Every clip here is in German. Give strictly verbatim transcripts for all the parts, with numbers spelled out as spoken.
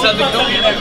dass ich noch jeder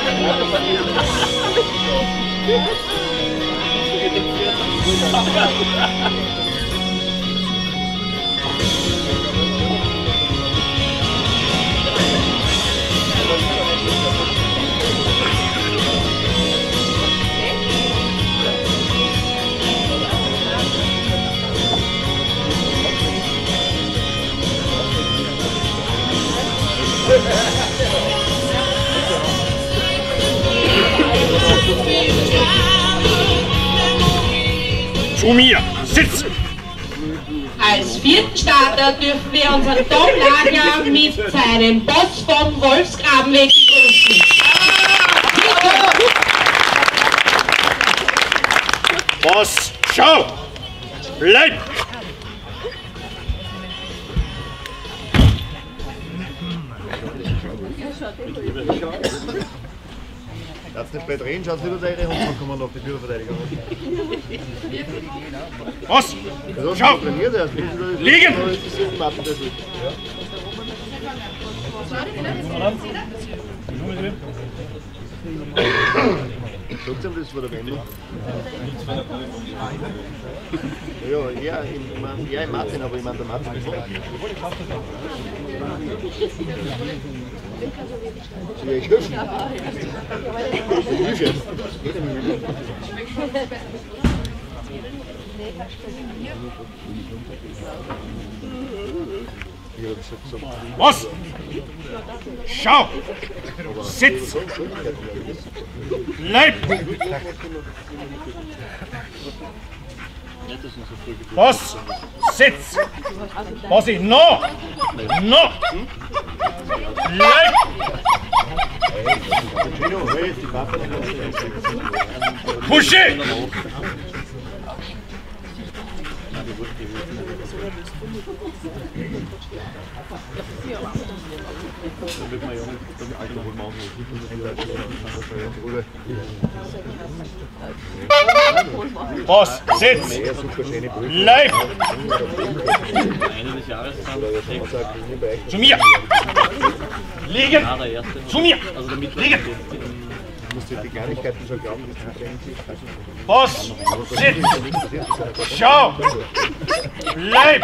Zu mir! Sitz! Als vierten Starter dürfen wir unseren Tom Lager mit seinem Boss vom Wolfsgrabenweg begrüßen. Boss, schau! Bleib! Darfst nicht bei drehen, schaut lieber deine Hund, dann kommen wir noch die Türverteidigung. Boss, schau! Liegen! Sagt ihm das vor der Wendung? Ja, ja, ich mein, ja, ich Martin, aber ich meine der Martin ist weg. Soll ich helfen? Ich helfe. Boss! Schau! Sitz! Bleib! Boss! Sitz! Bossi, no! No! Bleib! Pusche! Boss, sitz! Bleib! Zu mir! Liegen! Zu mir! Liegen! Die Kleinigkeiten schon glauben, Boss! Sitz! Schau! Bleib!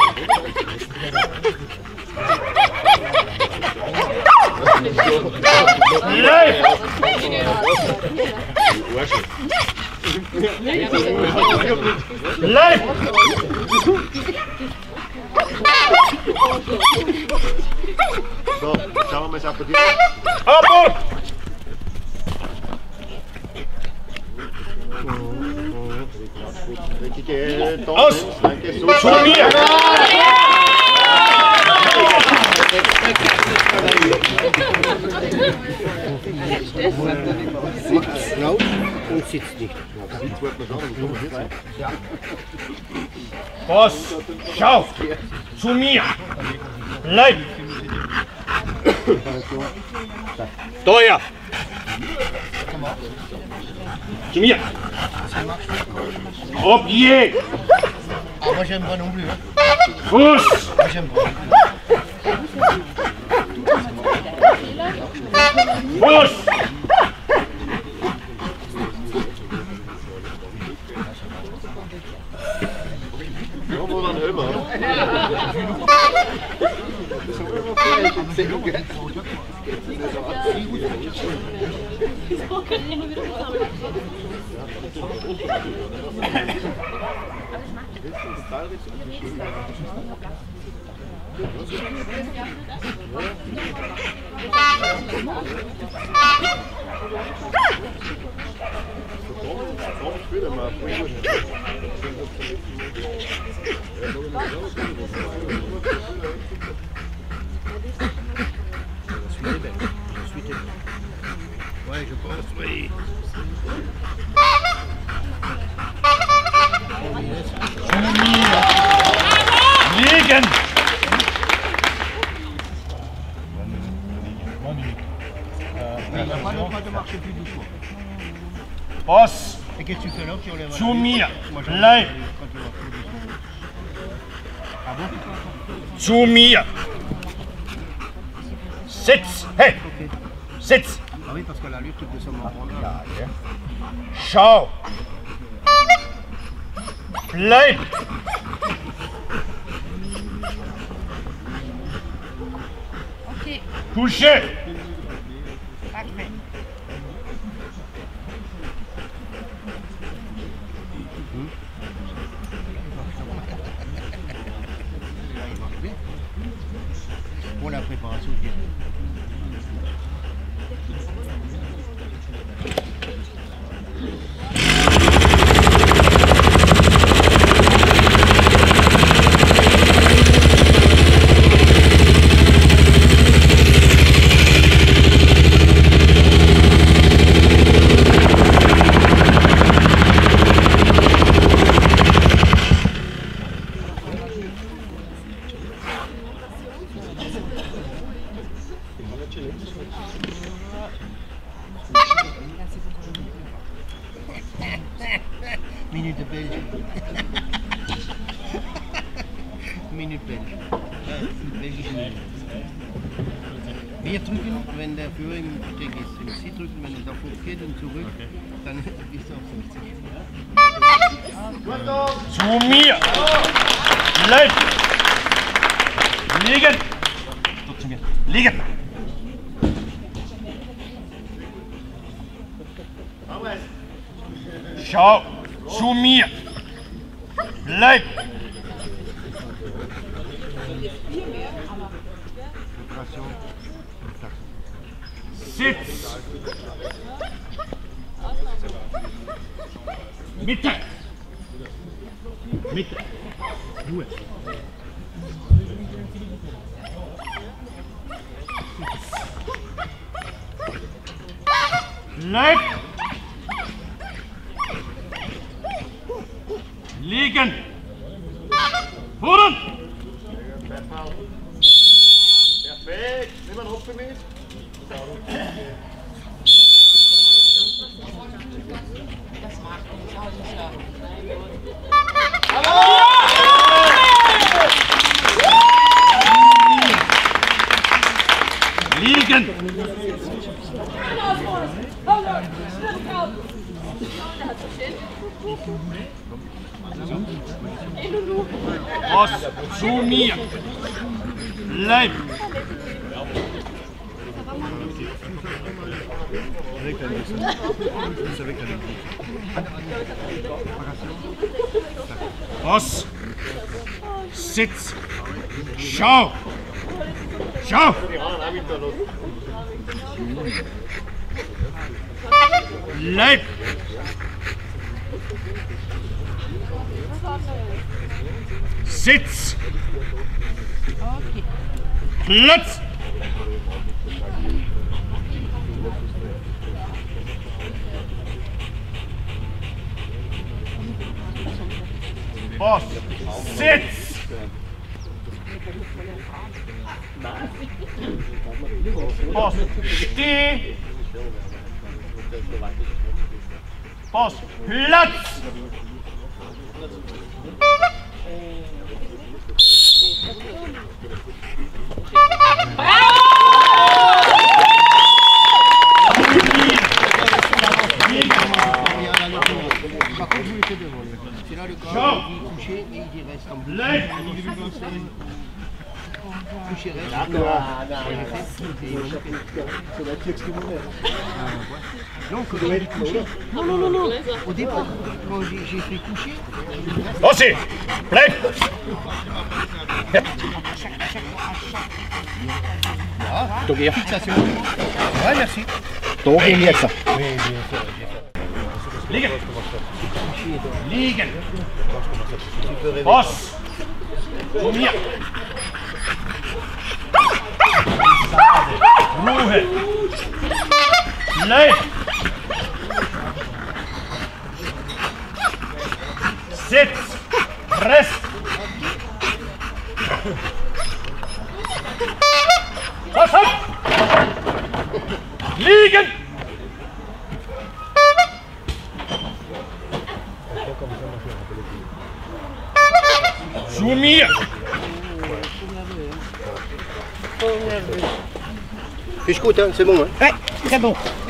Bleib! Bleib! So, schauen wir mal das Apportieren. Abort! Aus! Zu mir! Sitzt laut und sitzt nicht. Boss, schau! Zu mir! Bleib! Steuer! Zu mir! Obje! Fuß! Fuß! Ja, wo dann über? Liegen! Boss! Zu mir! Bleib! Zu mir! Sitz! Hey! Sitz! Ah oui, parce que la lutte, tout de son moment. Schau! Bleib! Ok, Coucher! parfait. Pour la préparation, je dirais. Minute belge. Minute belge. Ja, belgische Minute. Wir drücken, wenn der Führer im Deck ist. Wenn Sie drücken, wenn es auf hoch geht und zurück, dann ist es auf fünfzig. Zu mir! Bleib! Liegen! Zu mir. Liegen! Schau zu mir! Bleib! Sitz! Mitte! Mitte! Ruhe! Bleib! Liegen! Vorn! Perfekt! Nimm einen Hopfen mit. Das macht uns alles klar. Liegen! Boss, zu mir! Bleib! Boss! Sitz! Schau! Schau! Bleib! Sitz! Okay. Platz! Boss! Sitz! Boss! Steh! Boss! Platz! Par contre, je voulais te demander. C'est là le corps qui est couché et il reste en bleu. Couché reste. Non, quand il est couché. Non, non, non, non. Au départ, quand j'ai fait coucher. Aussi! Bleib! Ja, fixation. Ouais, merci. Da gehen wir jetzt. Liegen! Liegen! Boss! Zu mir! Ruhe! Bleib! Sitz! Rest! Was ab! Liegen! Zu mir! Fiche gut, hein, c'est bon. Hein. Ouais, très bon.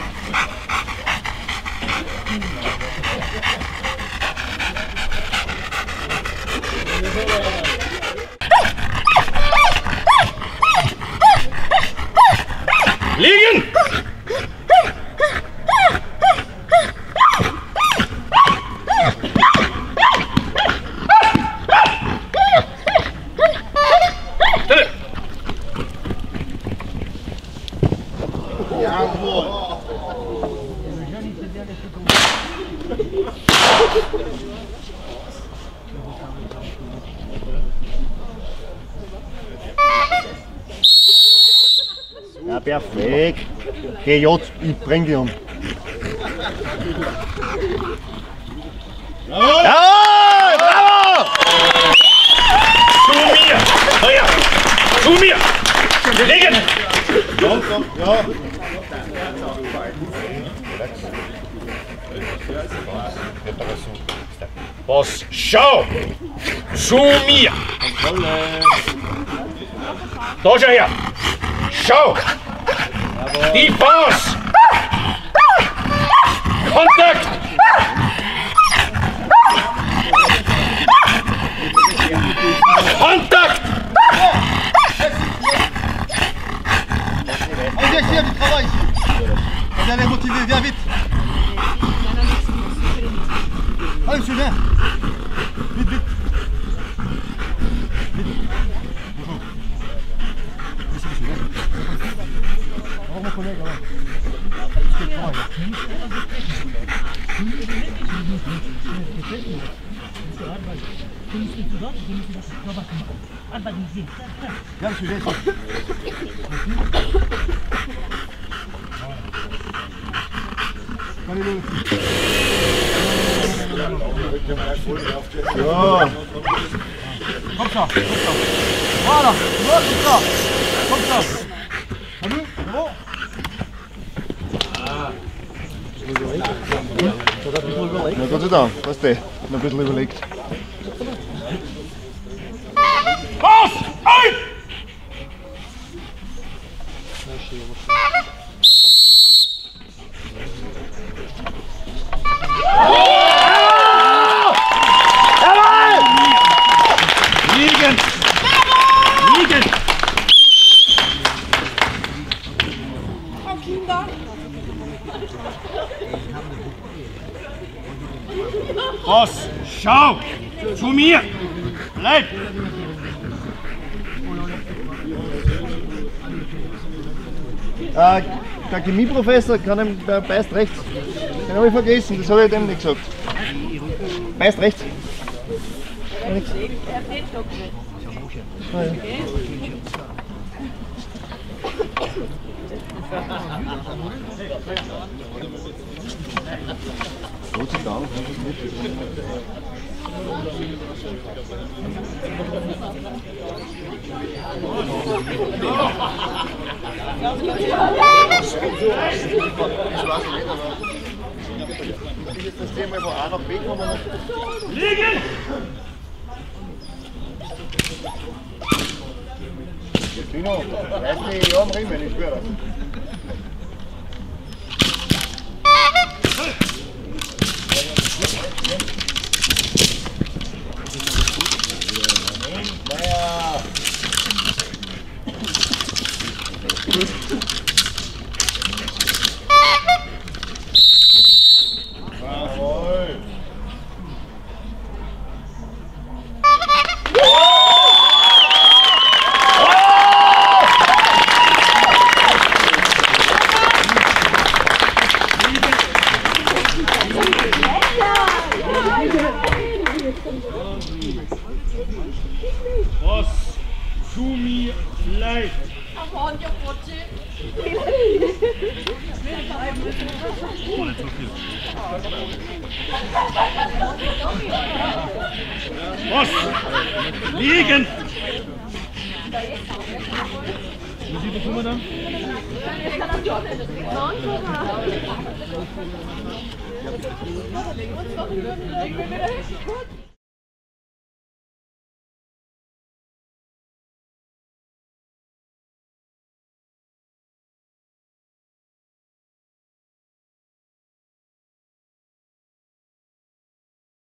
Ja, perfekt. Geh jetzt, ich bring dich um. Jawohl! Jawohl! Bravo! Zu mir! Feuer! Zu mir! Liegen! Komm, komm, ja. Pass, schau! Zu mir! Da schau her! Schau! Die Pass! Kontakt! Kontakt! Allez, viens, du travail ici. Viens les motiver, viens vite. Allez, monsieur, viens. Vite, vite. Bonjour. Merci, monsieur, viens. Au revoir, mon collègue. Viens, monsieur, viens ici. Allez, le. Ja. Comme ça, comme ça. Voilà, voilà, comme ça. Comme ça. Salut, c'est bon? Na Gott sei Dank, weißt du, noch ein bisschen überlegt. Pass! Ein! Liegen! Liegen! Pass! Schau! Zu mir! Bleib! Äh, der Chemieprofessor kann ihm, der beißt rechts. Den habe ich vergessen, das habe ich dem nicht gesagt. Beißt rechts. Ja, nix. Ah, ja. Gott sei Dank, das ist nicht. Ich jetzt das Thema von A nach B kommen. Liegen! Tino, weißt du, ich habe Riemen, ich schwöre. Naja. Jawohl. Was zu mir leid. Was? Liegen! Wie sieht das Nummer dann? Gut.